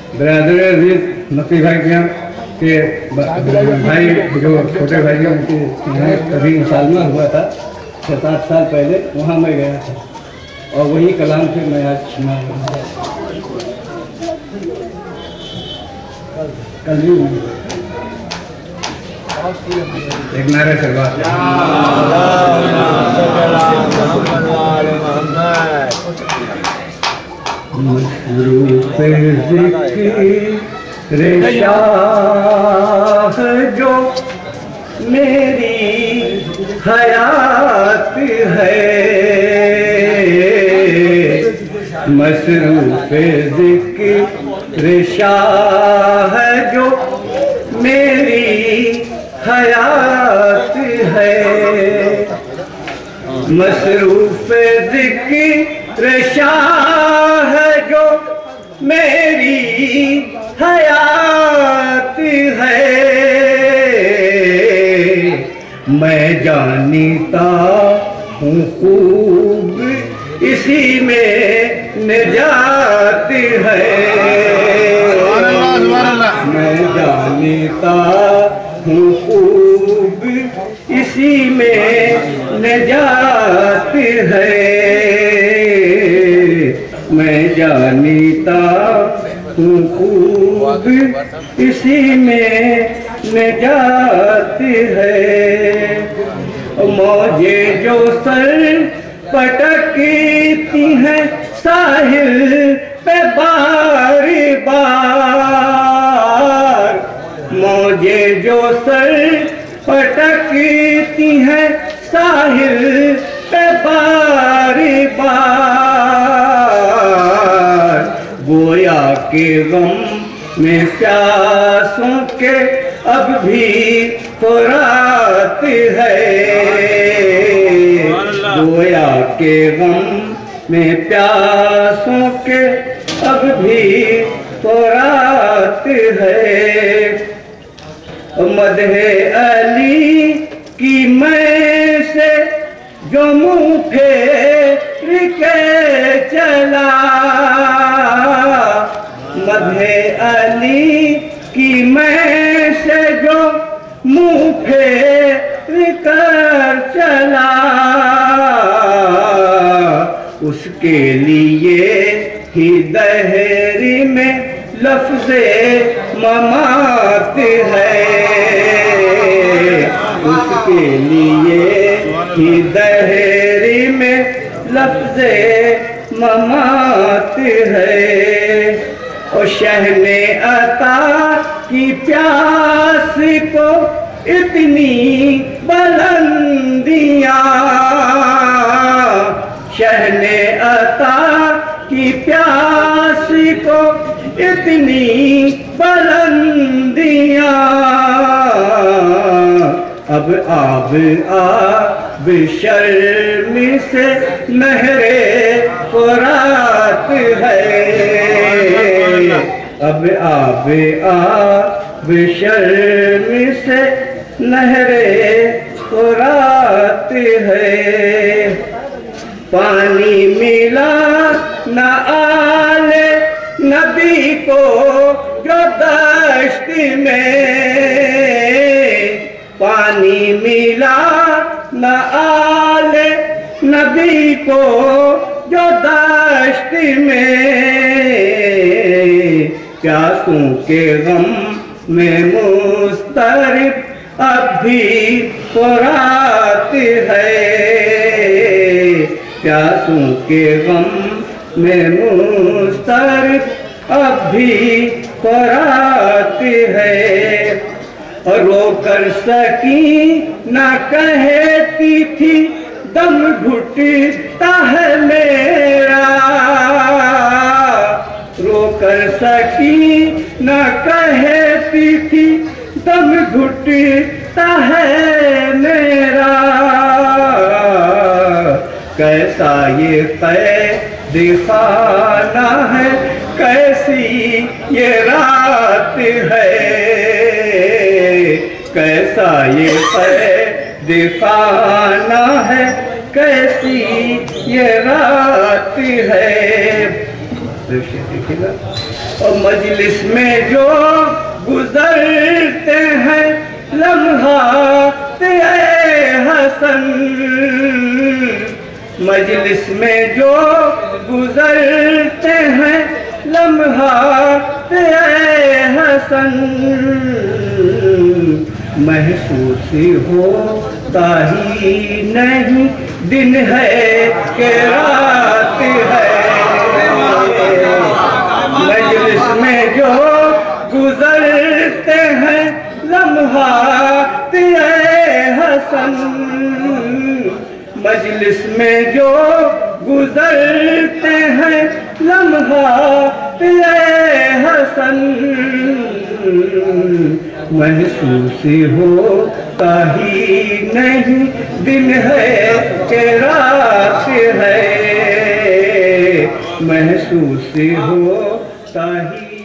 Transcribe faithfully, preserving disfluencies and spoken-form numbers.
बिरादर भी नकली भाई के यहाँ के भाई जो छोटे भाई हैं उनके यहाँ कभी मुसालमा हुआ था छः सात साल पहले, वहाँ मैं गया था और वही कलाम फिर मैं आज सुना कल भी एक नारे से बात शाह जो मेरी हयात है, मसरूफ ज़िक्र शाह जो मेरी हयात है, मसरूफ ज़िक्र शाह जो मेरी हयात है। मैं जानता हूँ खूब इसी में निजात है, मैं जानता हूँ खूब इसी में निजात है, मैं जानता हूँ खूब इसी में निजात है। मौजे जो सर पटकती हैं साहिल पे बार बार, मौजे जो सर पटकती हैं साहिल पे बार बार, गोया के गम में प्यासों के अब भी फुरात है, गोया के गम में प्यासों के अब भी फुरात है। मदहे अली की मैं से जो मुँह फेर के चला, मदहे अली की मैं से जो मुँह फेर कर चला, उसके लिए ही दहरी में लफ्ज़े ममात है, उसके लिए ही दहरी में लफ्ज़े ममात है। और शहने अता की प्यास को इतनी बुलंदियाँ, शहने अता की प्यास को इतनी बुलंदियाँ, अब आब आब शर्म से नहरे फुरात है, अब आब आब शर्म से नहरे फुरात है। पानी मिला न आले नबी को जो दश्त में, पानी मिला न आले नबी को जो दश्त में, प्यासों के गम में मुस्तरिब अब भी फुरात है, प्यासों के गम में मुस्तरिब अब भी फुरात है। रोकर सकी न कहती थी दम घुटता है मेरा, रोकर सकी न कहती थी दम घुटता है मेरा, कैसा ये कैद खाना है, कैसी ये रात है, कैसा ये कैद खाना है, कैसी ये रात है। दृश्य देखिएगा। और मजलिस में जो गुजरते हैं लम्हात ए हसन, मजलिस में जो गुजरते हैं लम्हात ए हसन, महसूस होता ही नहीं दिन है कि रात है। मजलिस में जो गुजरते हैं लम्हात ए हसन, मजलिस में जो गुजरते हैं लम्हात ए हसन, महसूस होता ही नहीं दिन है कि रात है, महसूस होता ही